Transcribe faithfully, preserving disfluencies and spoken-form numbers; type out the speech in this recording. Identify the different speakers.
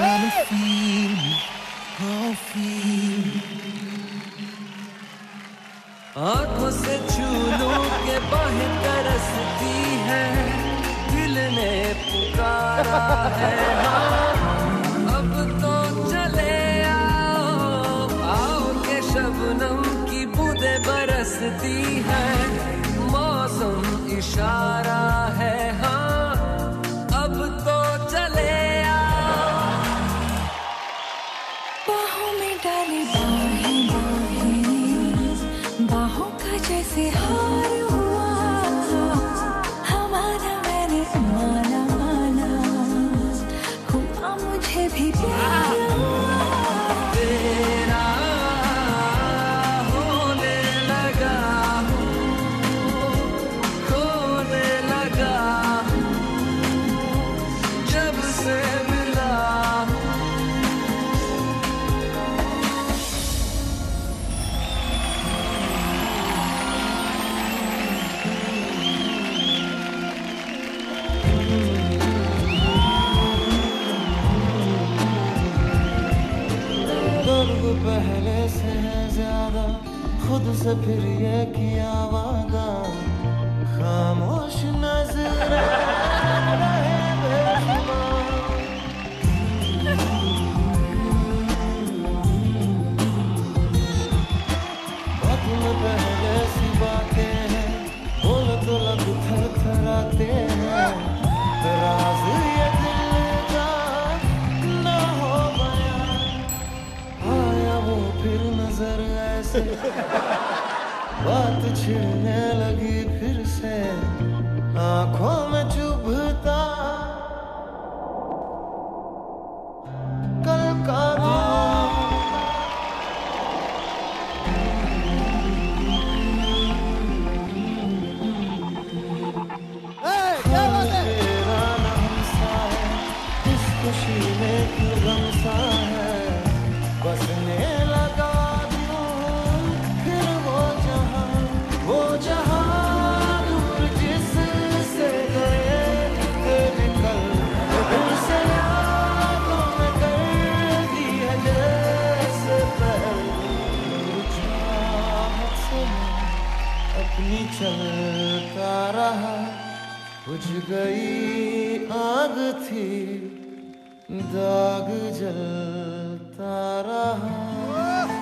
Speaker 1: Trying to feel me, oh feel me. आँखों से छू लूं के बाहें तरसती है, दिल ने पुकारा है हाँ। अब तो चले आओ, आओ के शबनम की बूंदें बरसती है, मौसम इशारा है हाँ। अब तो चले आओ,
Speaker 2: बाहों में डाली बाहें बाहें, बाहों का जैसे हार हुआ, हमारा मैंने माना माना, हुआ मुझे भी प्यार।
Speaker 1: तेरा होने लगा हूँ, खोने लगा हूँ, जब से मिला हूँ। दर्द पहले से है ज्यादा, खुद से फिर ये किया वादा, खामोश नजर रहे बेशुमार। बात में पहले सी बातें हैं, बोल तो लब थरथराते हैं, राज ये दिल का ना हो बयां। आया वो फिर नजर ऐसे, बात छिड़ने लगी फिर से, आंखों में चुभता कल का तेरा नाम सा है, इस खुशी में क्यों गम सा है, बसने लगा यूं फिर वो जहां, वो जहां दूर जिससे गए थे निकल, दिल से यादों में कर दी है जैसे पहले। चाहत से मैं अपनी चलता रहा, बुझ गई आग थी, दाग जलता रहा।